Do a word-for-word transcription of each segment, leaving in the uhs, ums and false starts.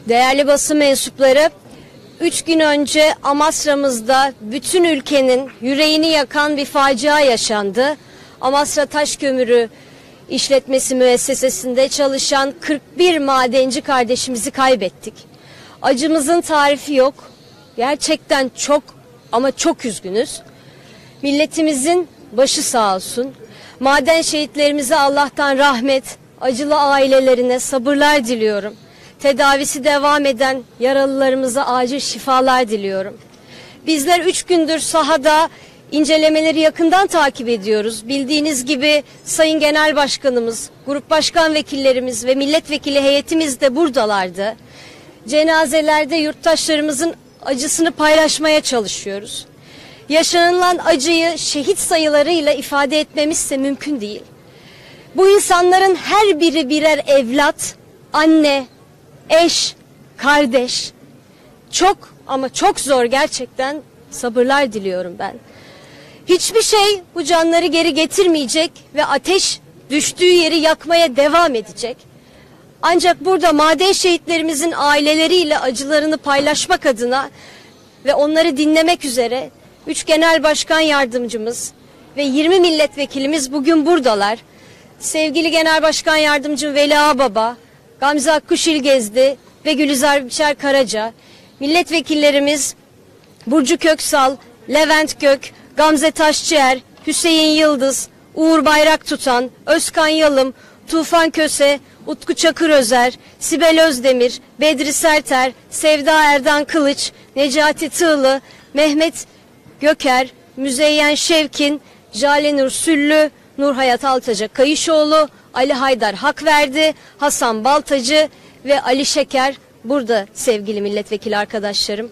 Değerli basın mensupları, üç gün önce Amasra'mızda bütün ülkenin yüreğini yakan bir facia yaşandı. Amasra Taş Kömürü İşletmesi Müessesesi'nde çalışan kırk bir madenci kardeşimizi kaybettik. Acımızın tarifi yok. Gerçekten çok ama çok üzgünüz. Milletimizin başı sağ olsun. Maden şehitlerimize Allah'tan rahmet, acılı ailelerine sabırlar diliyorum. Tedavisi devam eden yaralılarımıza acil şifalar diliyorum. Bizler üç gündür sahada incelemeleri yakından takip ediyoruz. Bildiğiniz gibi Sayın Genel Başkanımız, grup başkan vekillerimiz ve milletvekili heyetimiz de buradalardı. Cenazelerde yurttaşlarımızın acısını paylaşmaya çalışıyoruz. Yaşanılan acıyı şehit sayılarıyla ifade etmemizse mümkün değil. Bu insanların her biri birer evlat, anne, eş, kardeş. Çok ama çok zor, gerçekten sabırlar diliyorum ben. Hiçbir şey bu canları geri getirmeyecek ve ateş düştüğü yeri yakmaya devam edecek. Ancak burada maden şehitlerimizin aileleriyle acılarını paylaşmak adına ve onları dinlemek üzere üç genel başkan yardımcımız ve yirmi milletvekilimiz bugün buradalar. Sevgili Genel Başkan Yardımcım Veli Ağbaba, Gamze Akkuş İlgezdi ve Gülizar Biçer Karaca, milletvekillerimiz Burcu Köksal, Levent Gök, Gamze Taşçıer, Hüseyin Yıldız, Uğur Bayraktutan, Özkan Yalım, Tufan Köse, Utku Çakırözer, Sibel Özdemir, Bedri Serter, Sevda Erdan Kılıç, Necati Tığlı, Mehmet Göker, Müzeyyen Şevkin, Jale Nur Süllü, Nurhayat Altaca Kayışoğlu, Ali Haydar Hakverdi, Hasan Baltacı ve Ali Şeker burada sevgili milletvekili arkadaşlarım.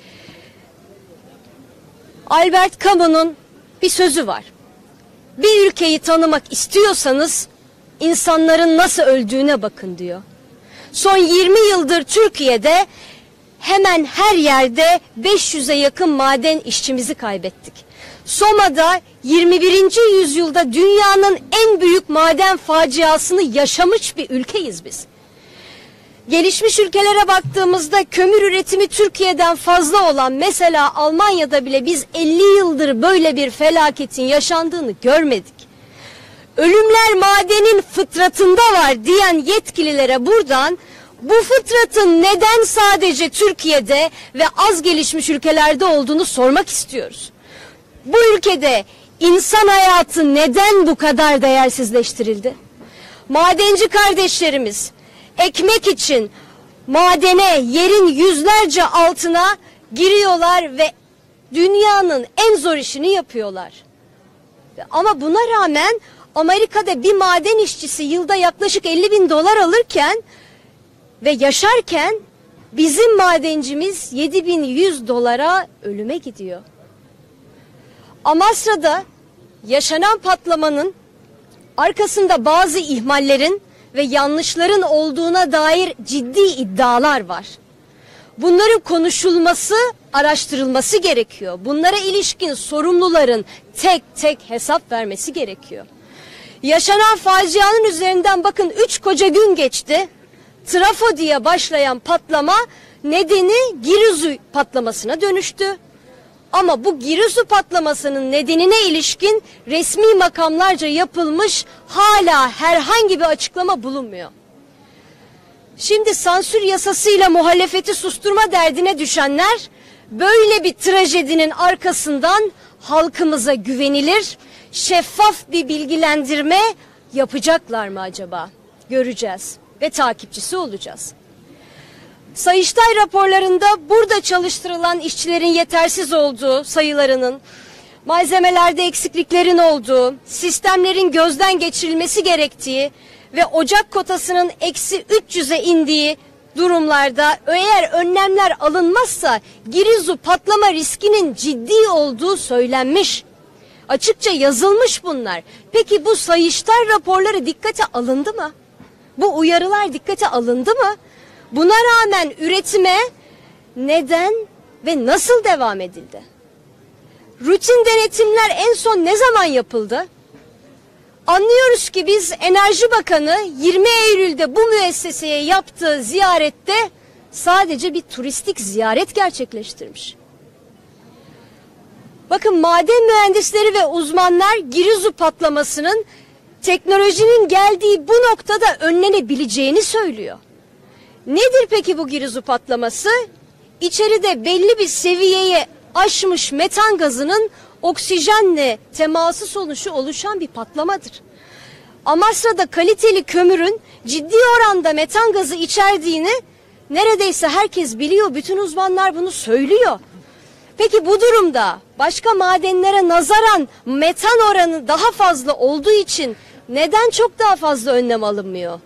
Albert Camus'un bir sözü var. Bir ülkeyi tanımak istiyorsanız insanların nasıl öldüğüne bakın diyor. Son yirmi yıldır Türkiye'de hemen her yerde beş yüze yakın maden işçimizi kaybettik. Soma'da yirmi birinci yüzyılda dünyanın en büyük maden faciasını yaşamış bir ülkeyiz biz. Gelişmiş ülkelere baktığımızda kömür üretimi Türkiye'den fazla olan mesela Almanya'da bile biz elli yıldır böyle bir felaketin yaşandığını görmedik. Ölümler madenin fıtratında var diyen yetkililere buradan bu fıtratın neden sadece Türkiye'de ve az gelişmiş ülkelerde olduğunu sormak istiyoruz. Bu ülkede insan hayatı neden bu kadar değersizleştirildi? Madenci kardeşlerimiz ekmek için madene, yerin yüzlerce altına giriyorlar ve dünyanın en zor işini yapıyorlar. Ama buna rağmen Amerika'da bir maden işçisi yılda yaklaşık elli bin dolar alırken ve yaşarken bizim madencimiz yedi bin yüz dolara ölüme gidiyor. Amasra'da yaşanan patlamanın arkasında bazı ihmallerin ve yanlışların olduğuna dair ciddi iddialar var. Bunların konuşulması, araştırılması gerekiyor. Bunlara ilişkin sorumluların tek tek hesap vermesi gerekiyor. Yaşanan facianın üzerinden bakın üç koca gün geçti. Trafo diye başlayan patlama nedeni Giresu patlamasına dönüştü. Ama bu Giresu patlamasının nedenine ilişkin resmi makamlarca yapılmış hala herhangi bir açıklama bulunmuyor. Şimdi sansür yasasıyla muhalefeti susturma derdine düşenler böyle bir trajedinin arkasından halkımıza güvenilir, şeffaf bir bilgilendirme yapacaklar mı acaba? Göreceğiz ve takipçisi olacağız. Sayıştay raporlarında burada çalıştırılan işçilerin yetersiz olduğu sayılarının, malzemelerde eksikliklerin olduğu, sistemlerin gözden geçirilmesi gerektiği ve ocak kotasının eksi üç yüze indiği durumlarda eğer önlemler alınmazsa Giresu patlama riskinin ciddi olduğu söylenmiş. Açıkça yazılmış bunlar. Peki bu Sayıştay raporları dikkate alındı mı? Bu uyarılar dikkate alındı mı? Buna rağmen üretime neden ve nasıl devam edildi? Rutin denetimler en son ne zaman yapıldı? Anlıyoruz ki biz Enerji Bakanı yirmi Eylül'de bu müesseseye yaptığı ziyarette sadece bir turistik ziyaret gerçekleştirmiş. Bakın, maden mühendisleri ve uzmanlar Girezu patlamasının teknolojinin geldiği bu noktada önlenebileceğini söylüyor. Nedir peki bu Girezu patlaması? İçeride belli bir seviyeyi aşmış metan gazının oksijenle teması sonucu oluşan bir patlamadır. Amasra'da kaliteli kömürün ciddi oranda metan gazı içerdiğini neredeyse herkes biliyor. Bütün uzmanlar bunu söylüyor. Peki bu durumda başka madenlere nazaran metan oranı daha fazla olduğu için neden çok daha fazla önlem alınmıyor?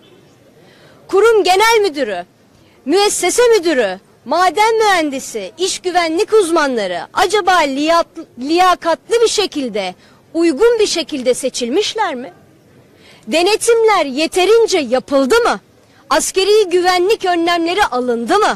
Kurum genel müdürü, müessese müdürü, maden mühendisi, iş güvenlik uzmanları acaba liyakatlı bir şekilde, uygun bir şekilde seçilmişler mi? Denetimler yeterince yapıldı mı? Askeri güvenlik önlemleri alındı mı?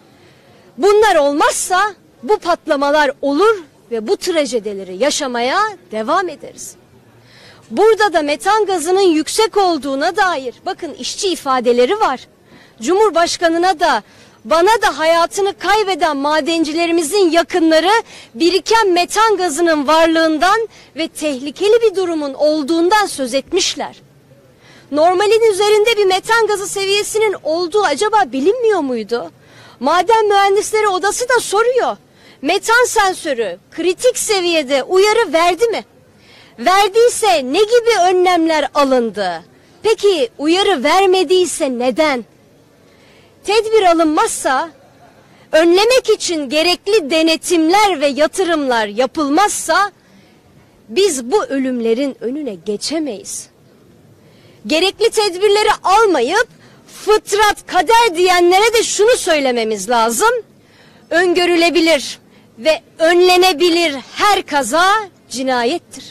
Bunlar olmazsa bu patlamalar olur ve bu trajedileri yaşamaya devam ederiz. Burada da metan gazının yüksek olduğuna dair bakın işçi ifadeleri var. Cumhurbaşkanına da bana da hayatını kaybeden madencilerimizin yakınları biriken metan gazının varlığından ve tehlikeli bir durumun olduğundan söz etmişler. Normalin üzerinde bir metan gazı seviyesinin olduğu acaba bilinmiyor muydu? Maden Mühendisleri Odası da soruyor. Metan sensörü kritik seviyede uyarı verdi mi? Verdiyse ne gibi önlemler alındı? Peki uyarı vermediyse neden? Tedbir alınmazsa, önlemek için gerekli denetimler ve yatırımlar yapılmazsa biz bu ölümlerin önüne geçemeyiz. Gerekli tedbirleri almayıp fıtrat, kader diyenlere de şunu söylememiz lazım. Öngörülebilir ve önlenebilir her kaza cinayettir.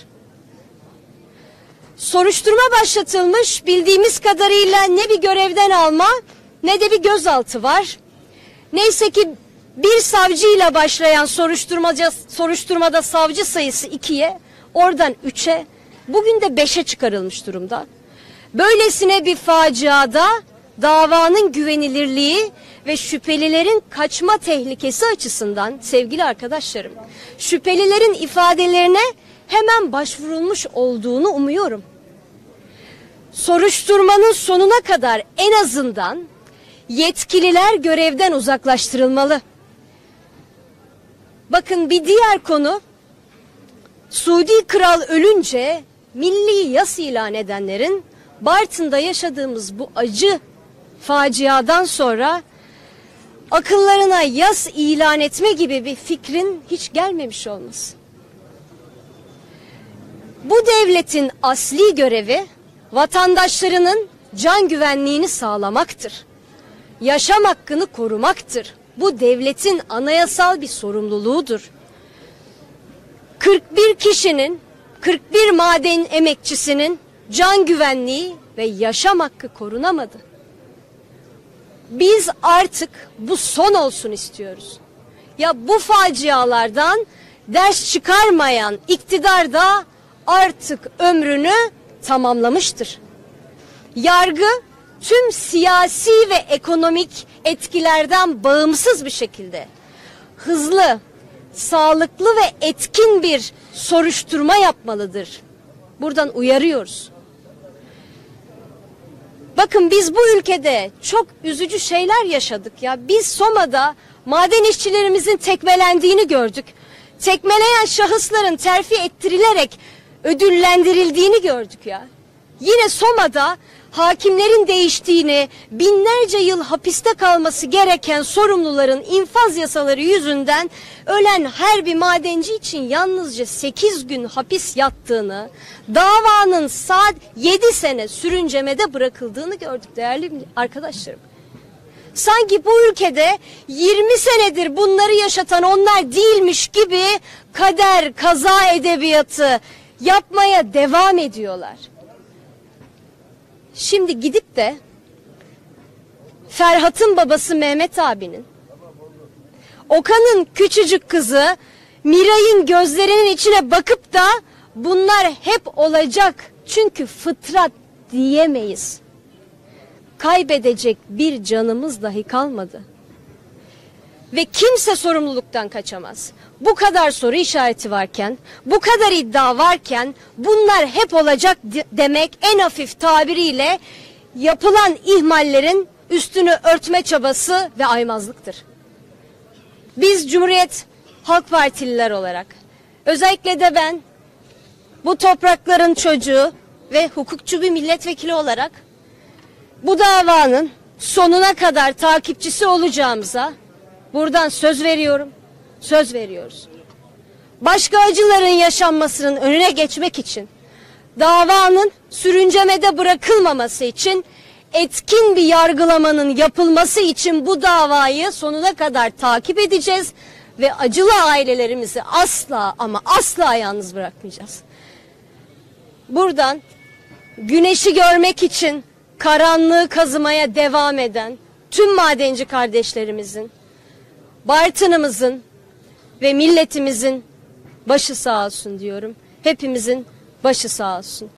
Soruşturma başlatılmış, bildiğimiz kadarıyla ne bir görevden alma ne de bir gözaltı var. Neyse ki bir savcıyla başlayan soruşturmaca, soruşturmada savcı sayısı ikiye, oradan üçe, bugün de beşe çıkarılmış durumda. Böylesine bir faciada davanın güvenilirliği ve şüphelilerin kaçma tehlikesi açısından sevgili arkadaşlarım, şüphelilerin ifadelerine hemen başvurulmuş olduğunu umuyorum. Soruşturmanın sonuna kadar en azından yetkililer görevden uzaklaştırılmalı. Bakın, bir diğer konu, Suudi Kral ölünce milli yas ilan edenlerin Bartın'da yaşadığımız bu acı faciadan sonra akıllarına yas ilan etme gibi bir fikrin hiç gelmemiş olması. Bu devletin asli görevi vatandaşlarının can güvenliğini sağlamaktır. Yaşam hakkını korumaktır. Bu devletin anayasal bir sorumluluğudur. kırk bir kişinin, kırk bir maden emekçisinin can güvenliği ve yaşam hakkı korunamadı. Biz artık bu son olsun istiyoruz. Ya bu facialardan ders çıkarmayan iktidar da artık ömrünü tamamlamıştır. Yargı tüm siyasi ve ekonomik etkilerden bağımsız bir şekilde hızlı, sağlıklı ve etkin bir soruşturma yapmalıdır. Buradan uyarıyoruz. Bakın, biz bu ülkede çok üzücü şeyler yaşadık ya. Biz Soma'da maden işçilerimizin tekmelendiğini gördük. Tekmeleyen şahısların terfi ettirilerek ödüllendirildiğini gördük ya. Yine Soma'da hakimlerin değiştiğini, binlerce yıl hapiste kalması gereken sorumluların infaz yasaları yüzünden ölen her bir madenci için yalnızca sekiz gün hapis yattığını, davanın saat yedi sene sürüncemede bırakıldığını gördük değerli arkadaşlarım. Sanki bu ülkede yirmi senedir bunları yaşatan onlar değilmiş gibi kader, kaza edebiyatı yapmaya devam ediyorlar. Şimdi gidip de Ferhat'ın babası Mehmet abinin, Okan'ın küçücük kızı Miray'ın gözlerinin içine bakıp da bunlar hep olacak çünkü fıtrat diyemeyiz. Kaybedecek bir canımız dahi kalmadı. ve kimse sorumluluktan kaçamaz. Bu kadar soru işareti varken, bu kadar iddia varken bunlar hep olacak demek en hafif tabiriyle yapılan ihmallerin üstünü örtme çabası ve aymazlıktır. Biz Cumhuriyet Halk Partililer olarak, özellikle de ben bu toprakların çocuğu ve hukukçu bir milletvekili olarak bu davanın sonuna kadar takipçisi olacağımıza buradan söz veriyorum, söz veriyoruz. Başka acıların yaşanmasının önüne geçmek için, davanın sürüncemede bırakılmaması için, etkin bir yargılamanın yapılması için bu davayı sonuna kadar takip edeceğiz ve acılı ailelerimizi asla ama asla yalnız bırakmayacağız. Buradan güneşi görmek için karanlığı kazımaya devam eden tüm madenci kardeşlerimizin, Bartın'ımızın ve milletimizin başı sağ olsun diyorum. Hepimizin başı sağ olsun.